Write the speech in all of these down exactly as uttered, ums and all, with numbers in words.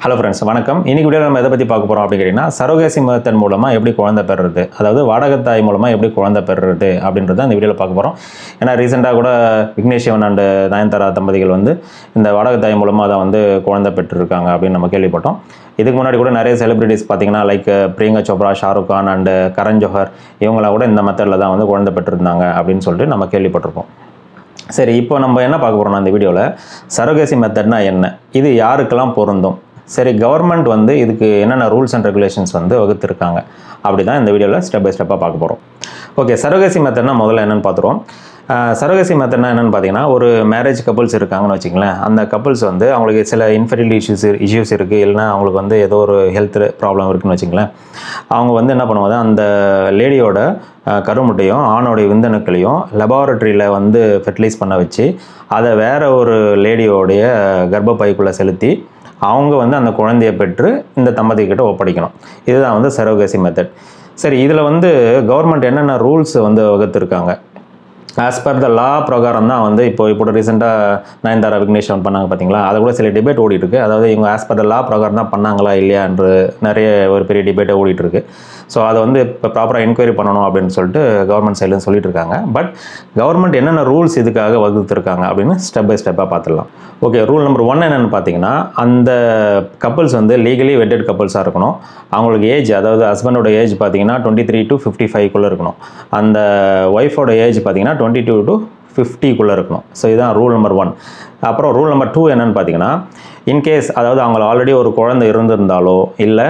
Hello friends, வணக்கம். இன்னைக்கு வீடியோவில் நம்ம எதை பற்றி பார்க்க போகிறோம் அப்படின்னு கேட்டிங்கன்னா, சரோகேசி மெத்தட் மூலமாக எப்படி குழந்தை பெறுறது, அதாவது வாடகத்தாய் மூலமாக எப்படி குழந்தை பெறுறது அப்படின்றத இந்த வீடியோவில் பார்க்க போகிறோம். ஏன்னா ரீசெண்டாக கூட விக்னேஷ் சிவன் அண்ட் நயன்தாரா தம்பதிகள் வந்து இந்த வாடகத்தாய் மூலமாக தான் வந்து குழந்தை பெற்றிருக்காங்க அப்படின்னு நம்ம கேள்விப்பட்டோம். இதுக்கு முன்னாடி கூட நிறைய செலிபிரிட்டிஸ் பார்த்தீங்கன்னா, லைக் பிரியங்கா சோப்ரா, ஷாருக் அண்ட் கரன் ஜோஹர் இவங்களாம் கூட இந்த மெத்தடில் தான் வந்து குழந்தை பெற்றிருந்தாங்க அப்படின்னு சொல்லிட்டு நம்ம கேள்விப்பட்டிருக்கோம். சரி, இப்போ நம்ம என்ன பார்க்க போகிறோம்னா இந்த வீடியோவில் சரோகேசி மெத்தட்னா என்ன, இது யாருக்கெல்லாம் பொருந்தும், சரி கவர்மெண்ட் வந்து இதுக்கு என்னென்ன ரூல்ஸ் அண்ட் ரெகுலேஷன்ஸ் வந்து வகுத்துருக்காங்க அப்படி தான் இந்த வீடியோவில் ஸ்டெப் பை ஸ்டெப்பாக பார்க்க போகிறோம். ஓகே, சரோகேசி மெத்தட்னா முதல்ல என்னென்னு பார்த்துருவோம். சரோகேசி மெத்தட்னா என்னென்னு பார்த்தீங்கன்னா, ஒரு மேரேஜ் கப்புள்ஸ் இருக்காங்கன்னு வச்சுங்களேன். அந்த கப்புள்ஸ் வந்து அவங்களுக்கு சில இன்ஃபெர்டிலிட்டி இஷ்யூஸ் இஷ்யூஸ் இருக்குது, இல்லைனா அவங்களுக்கு வந்து ஏதோ ஒரு ஹெல்த் ப்ராப்ளம் இருக்குதுன்னு வச்சுங்களேன். அவங்க வந்து என்ன பண்ணுவாங்க, அந்த லேடியோட கருமுட்டையும் ஆணோடைய விந்தணுக்களையும் லெபார்ட்ரியில் வந்து ஃபெர்டிலைஸ் பண்ண வச்சு அதை வேறு ஒரு லேடியோடைய கர்ப்பப்பைக்குள்ளே செலுத்தி அவங்க வந்து அந்த குழந்தையை பெற்று இந்த தம்பதிக்கிட்ட ஒப்படைக்கணும். இதுதான் வந்து சரோகேசி மெத்தட். சரி, இதில் வந்து கவர்மெண்ட் என்னென்ன ரூல்ஸ் வந்து வகுத்துருக்காங்க, ஆஸ் பர் த லா பிரகாரம் தான் வந்து இப்போ இப்போ ரீசெண்டாக நயன்தாரா விக்னேஷ் பண்ணாங்க பார்த்தீங்களா, அதை கூட சில டிபேட் ஓடிட்டுருக்கு. அதாவது இவங்க ஆஸ் பர் த லா பிரகாரம் தான் பண்ணாங்களா இல்லையான்ற நிறைய ஒரு பெரிய டிபேட்டை ஓடிட்டுருக்கு. ஸோ அதை வந்து இப்போ ப்ராப்பராக என்கொயரி பண்ணணும் அப்படின்னு சொல்லிட்டு கவர்மெண்ட் சைட்லேருந்து சொல்லிட்டு இருக்காங்க. பட் கவர்மெண்ட் என்னென்ன ரூல்ஸ் இதுக்காக வகுத்துருக்காங்க அப்படின்னு ஸ்டெப் பை ஸ்டெப்பாக பார்த்துடலாம். ஓகே, ரூல் நம்பர் ஒன் என்னென்னு பார்த்தீங்கன்னா, அந்த கப்புள்ஸ் வந்து லீகலி வெட்டட் கப்புள்ஸாக இருக்கணும். அவங்களுக்கு ஏஜ், அதாவது ஹஸ்பண்டோட ஏஜ் பார்த்தீங்கன்னா டுவெண்ட்டி த்ரீ டு ஃபிஃப்டி ஃபைவ்க்குள்ளே இருக்கணும். அந்த ஒய்ஃபோட ஏஜ் பார்த்தீங்கன்னா டுவெண்ட்டி டூ டு ஃபிஃப்டிக்குள்ளே இருக்கணும். ஸோ இதுதான் ரூல் நம்பர் ஒன். அப்புறம் ரூல் நம்பர் டூ என்னென்னு பார்த்தீங்கன்னா, இன்கேஸ் அதாவது அவங்க ஆல்ரெடி ஒரு குழந்தை இருந்திருந்தாலோ இல்லை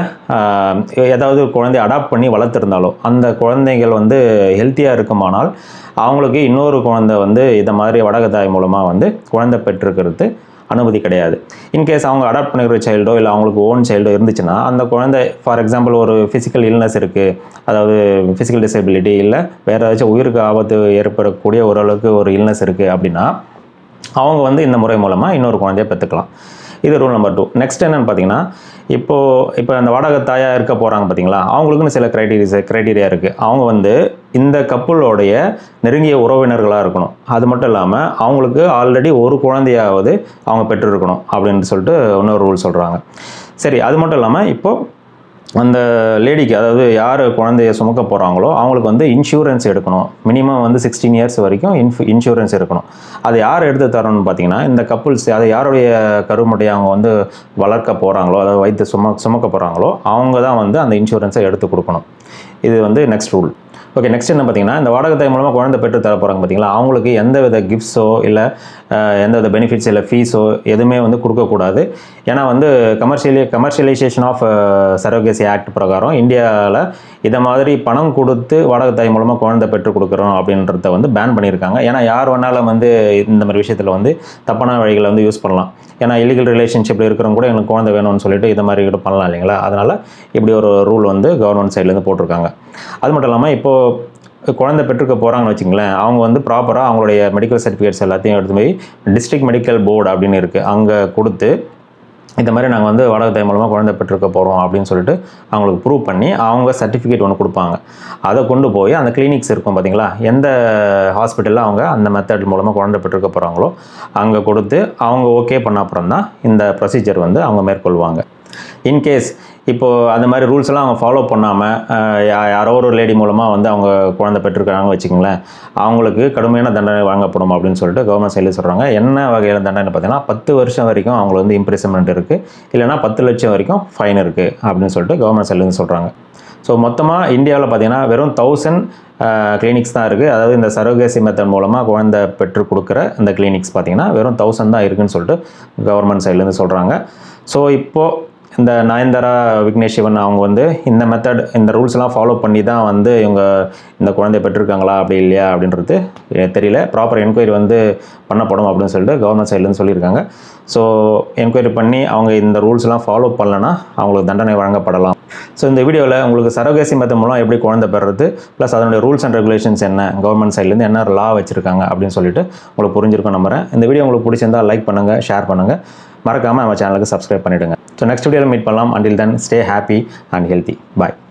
ஏதாவது குழந்தைய அடாப்ட் பண்ணி வளர்த்துருந்தாலோ அந்த குழந்தைகள் வந்து ஹெல்த்தியாக இருக்குமானால் அவங்களுக்கு இன்னொரு குழந்தை வந்து இதை மாதிரி வடகத்தாய் மூலமாக வந்து குழந்தை பெற்றிருக்கிறது அனுமதி கிடையாது. இன்கேஸ் அவங்க அடாப்ட் பண்ணிக்கிற சைல்டோ இல்லை அவங்களுக்கு ஓன் சைல்டோ இருந்துச்சுன்னா அந்த குழந்தை, ஃபார் எக்ஸாம்பிள் ஒரு ஃபிசிக்கல் இல்னஸ் இருக்குது, அதாவது ஃபிசிக்கல் டிசபிலிட்டி இல்லை வேறு ஏதாச்சும் உயிருக்கு ஆபத்து ஏற்படக்கூடிய ஓரளவுக்கு ஒரு இல்னஸ் இருக்குது அப்படின்னா அவங்க வந்து இந்த முறை மூலமாக இன்னொரு குழந்தைய பெற்றுக்கலாம். இது ரூல் நம்பர் டூ. நெக்ஸ்ட் என்னென்னு பார்த்தீங்கன்னா, இப்போது இப்போ அந்த வாடகத்தாயாக இருக்க போகிறாங்க பார்த்தீங்களா, அவங்களுக்குன்னு சில க்ரைட்டீரியா க்ரைட்டீரியா இருக்குது. அவங்க வந்து இந்த கப்புளோடைய நெருங்கிய உறவினர்களாக இருக்கணும். அது மட்டும் இல்லாமல் அவங்களுக்கு ஆல்ரெடி ஒரு குழந்தையாவது அவங்க பெற்றிருக்கணும் அப்படின்னு சொல்லிட்டு இன்னொரு ரூல் சொல்கிறாங்க. சரி, அது மட்டும் இல்லாமல் இப்போது அந்த லேடிக்கு, அதாவது யார் குழந்தைய சுமக்க போகிறாங்களோ அவங்களுக்கு வந்து இன்சூரன்ஸ் எடுக்கணும். மினிமம் வந்து சிக்ஸ்டீன் இயர்ஸ் வரைக்கும் இன்ஃப் இன்சூரன்ஸ் இருக்கணும். அது யார் எடுத்து தரணும்னு பார்த்தீங்கன்னா, இந்த கப்புள்ஸ், அதை யாருடைய கருமுட்டையை அவங்க வந்து வளர்க்க போகிறாங்களோ, அதாவது வைத்து சும சுமக்க போகிறாங்களோ அவங்க தான் வந்து அந்த இன்சூரன்ஸை எடுத்து கொடுக்கணும். இது வந்து நெக்ஸ்ட் ரூல். ஓகே, நெக்ஸ்ட் என்ன பார்த்தீங்கன்னா, இந்த வாடகத்தாய் மூலமாக குழந்தை பெற்று தர போகிறாங்க பார்த்தீங்களா, அவங்களுக்கு எந்த வித கிஃப்ட்ஸோ இல்லை எந்த வித பெனிஃபிட்ஸ் இல்லை ஃபீஸோ எதுவுமே வந்து கொடுக்கக்கூடாது. ஏன்னா வந்து commercially commercialisation of surrogacy act பிரகாரம் இந்தியாவில் இதை மாதிரி பணம் கொடுத்து வாடகத்தாய் மூலமாக குழந்தை பெற்று கொடுக்குறோம் அப்படின்றத வந்து பேன் பண்ணியிருக்காங்க. ஏன்னா யார் வேணாலும் வந்து இந்த மாதிரி விஷயத்தில் வந்து தப்பான வழிகளை வந்து யூஸ் பண்ணலாம். ஏன்னா இல்லீகல் ரிலேஷன்ஷிப்பில் இருக்கிறவங்க கூட எனக்கு குழந்தை வேணும்னு சொல்லிட்டு இதை மாதிரி கூட பண்ணலாம் இல்லைங்களா. அதனால் இப்படி ஒரு ரூல் வந்து கவர்மெண்ட் சைட்லேருந்து போட்டிருக்காங்க. அது மட்டும் இல்லாமல் இப்போது குழந்தை பெற்றுக்க போகிறாங்கன்னு வச்சுங்களேன், அவங்க வந்து ப்ராப்பராக அவங்களுடைய மெடிக்கல் சர்டிஃபிகேட்ஸ் எல்லாத்தையும் எடுத்து போய் டிஸ்ட்ரிக்ட் மெடிக்கல் போர்டு அப்படின்னு இருக்குது, அங்கே கொடுத்து இந்த மாதிரி நாங்கள் வந்து வாடகத்தாய் மூலமாக குழந்தை பெற்றுக்க போகிறோம் அப்படின்னு சொல்லிட்டு அவங்களுக்கு ப்ரூவ் பண்ணி அவங்க சர்டிஃபிகேட் ஒன்று கொடுப்பாங்க. அதை கொண்டு போய் அந்த கிளினிக்ஸ் இருக்கும் பார்த்தீங்களா, எந்த ஹாஸ்பிட்டலில் அவங்க அந்த மெத்தட் மூலமாக குழந்தை பெற்றுக்க போகிறாங்களோ அங்கே கொடுத்து அவங்க ஓகே பண்ண அப்புறம் தான் இந்த ப்ரொசீஜர் வந்து அவங்க மேற்கொள்வாங்க. இன்கேஸ் இப்போது அந்த மாதிரி ரூல்ஸ் எல்லாம் அவங்க ஃபாலோ பண்ணாமல் யாரோ ஒரு லேடி மூலமாக வந்து அவங்க குழந்தை பெற்றிருக்காங்க வச்சுக்கோங்களேன், அவங்களுக்கு கடுமையான தண்டனை வழங்கப்படும் அப்படின்னு சொல்லிட்டு கவர்மெண்ட் சைடில் சொல்கிறாங்க. என்ன வகையில் தண்டனை பார்த்தீங்கன்னா, பத்து வருஷம் வரைக்கும் அவங்களுக்கு வந்து இம்ப்ரிசன்மெண்ட் இருக்குது, இல்லைனா பத்து லட்சம் வரைக்கும் ஃபைன் இருக்குது அப்படின்னு சொல்லிட்டு கவர்மெண்ட் சைட்லேருந்து சொல்கிறாங்க. ஸோ மொத்தமாக இந்தியாவில் பார்த்தீங்கன்னா வெறும் தௌசண்ட் கிளினிக்ஸ் தான் இருக்குது. அதாவது இந்த சரோகேசி மெத்தட் மூலமாக குழந்தை பெற்று கொடுக்குற இந்த கிளினிக்ஸ் பார்த்தீங்கன்னா வெறும் தௌசண்ட் தான் இருக்குதுன்னு சொல்லிட்டு கவர்மெண்ட் சைட்லேருந்து சொல்கிறாங்க. ஸோ இப்போது இந்த நயன்தாரா விக்னேஷ் சிவன் அவங்க வந்து இந்த மெத்தட், இந்த ரூல்ஸ்லாம் ஃபாலோ பண்ணி தான் வந்து இவங்க இந்த குழந்தைய பெற்றிருக்காங்களா அப்படி இல்லையா அப்படின்றது தெரியல. ப்ராப்பர் என்கொயரி வந்து பண்ணப்படும் அப்படின்னு சொல்லிட்டு கவர்மெண்ட் சைட்லேருந்து சொல்லியிருக்காங்க. ஸோ என்கொயரி பண்ணி அவங்க இந்த ரூல்ஸ்லாம் ஃபாலோ பண்ணலன்னா அவங்களுக்கு தண்டனை வழங்கப்படலாம். ஸோ இந்த வீடியோவில் உங்களுக்கு சரோகேசி மெத்தட் மூலம் எப்படி குழந்தை பெறுறது, ப்ளஸ் அதனுடைய ரூல்ஸ் அண்ட் ரெகுலேஷன்ஸ் என்ன, கவர்மெண்ட் சைட்லேருந்து என்ன லா வச்சுருக்காங்க அப்படின்னு சொல்லிட்டு உங்களுக்கு புரிஞ்சிருக்கும் நம்புறேன். இந்த வீடியோ உங்களுக்கு பிடிச்சிருந்தால் லைக் பண்ணுங்கள், ஷேர் பண்ணுங்கள், மறக்காமல் நம்ம சேனலுக்கு சப்ஸ்கிரைப் பண்ணிவிடுங்க. ஸோ நெக்ஸ்ட் வீடியோவில் மீட் பண்ணலாம். Until then stay happy and healthy. Bye.